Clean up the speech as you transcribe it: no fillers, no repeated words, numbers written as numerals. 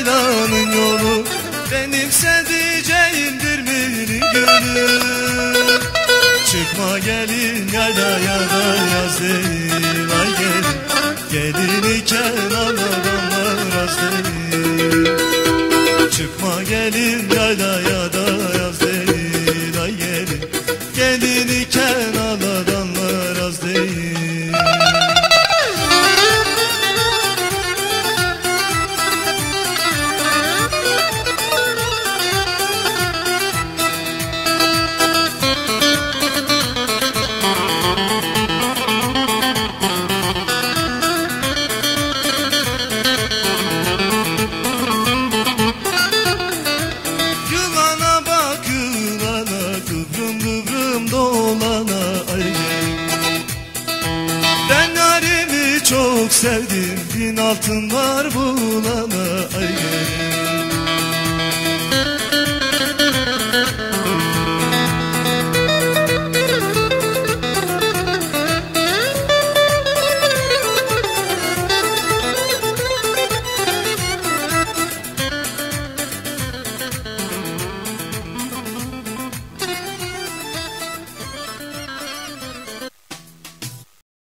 yaylanın yolu, benim sevdiceğimdir mini gönül. Çıkma gelin yaylaya da yaz değil ay gelin, gelin iken anadan az değil. Çıkma gelin yaylaya da yaz değil ay gelin, gelin iken anadan az değil. Ben yarimi çok sevdim, bin altın var bulana ay gelin.